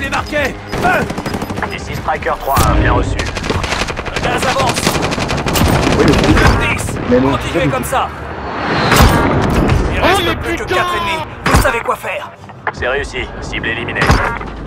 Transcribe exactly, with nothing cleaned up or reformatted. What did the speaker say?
débarqué. Feu! Ici Striker trois, bien reçu. Le gaz avance. Oui, mais dix. Mais non, Continuez c'est- comme ça. Il reste plus que quatre ennemis. Vous savez quoi faire. C'est réussi, cible éliminée.